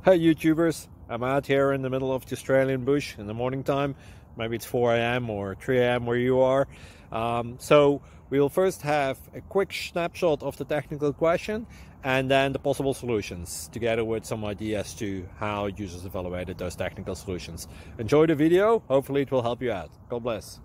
Hi YouTubers, I'm out here in the middle of the Australian bush in the morning time. Maybe it's 4 a.m. or 3 a.m. where you are. So we'll first have a quick snapshot of the technical question and then the possible solutions, together with some ideas to how users evaluated those technical solutions. Enjoy the video, hopefully it will help you out. God bless.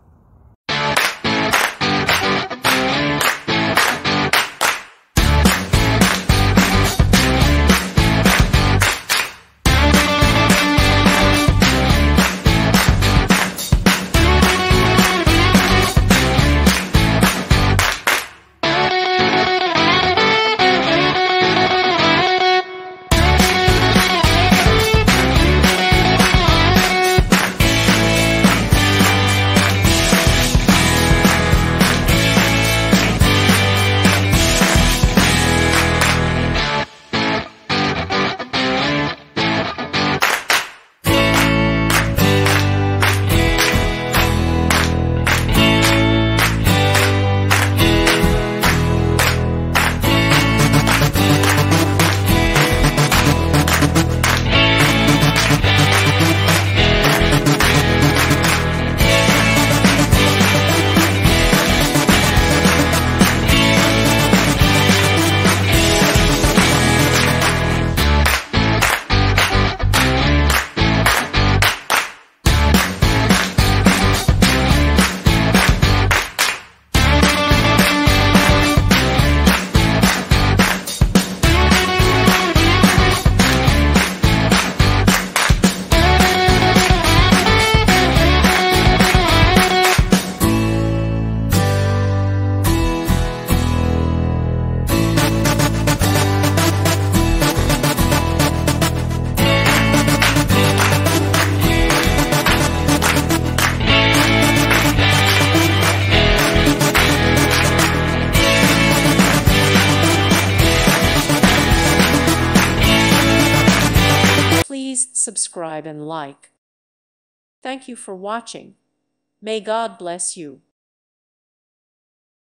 Please subscribe and like. Thank you for watching. May God bless you.